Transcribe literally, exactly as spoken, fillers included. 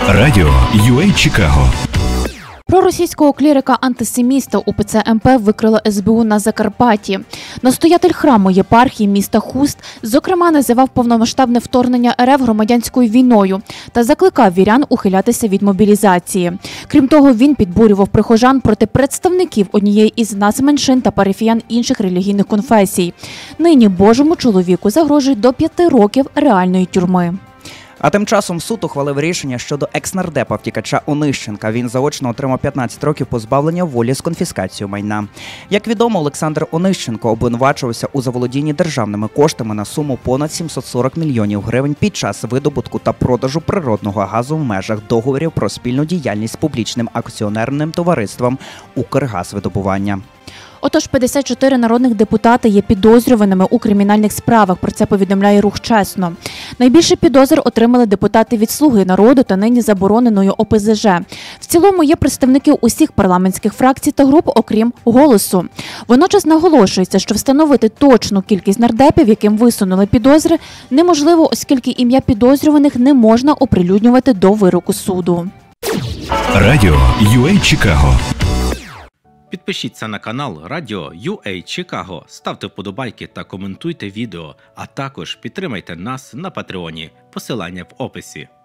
Радіо ю ей Чикаго. Проросійського клірика-антисеміста УПЦ ем пе викрило ес бе у на Закарпатті. Настоятель храму єпархії міста Хуст, зокрема, називав повномасштабне вторгнення ер еф громадянською війною та закликав вірян ухилятися від мобілізації. Крім того, він підбурював прихожан проти представників однієї із нацменшин та парафіян інших релігійних конфесій. Нині Божому чоловіку загрожує до п'яти років реальної тюрми. А тим часом суд ухвалив рішення щодо екс-нардепа втікача Онищенка. Він заочно отримав п'ятнадцять років позбавлення волі з конфіскацією майна. Як відомо, Олександр Онищенко обвинувачувався у заволодінні державними коштами на суму понад сімсот сорок мільйонів гривень під час видобутку та продажу природного газу в межах договорів про спільну діяльність з публічним акціонерним товариством «Укргазвидобування». Отож, п'ятдесят чотири народних депутати є підозрюваними у кримінальних справах, про це повідомляє Рух Чесно. Найбільше підозр отримали депутати від «Слуги народу» та нині забороненої о пе зе же. В цілому є представники усіх парламентських фракцій та груп, окрім «Голосу». Водночас наголошується, що встановити точну кількість нардепів, яким висунули підозри, неможливо, оскільки ім'я підозрюваних не можна оприлюднювати до вироку суду. Радіо ю ей Чикаго. Підпишіться на канал Радіо ю ей Чикаго, ставте вподобайки та коментуйте відео, а також підтримайте нас на Патреоні. Посилання в описі.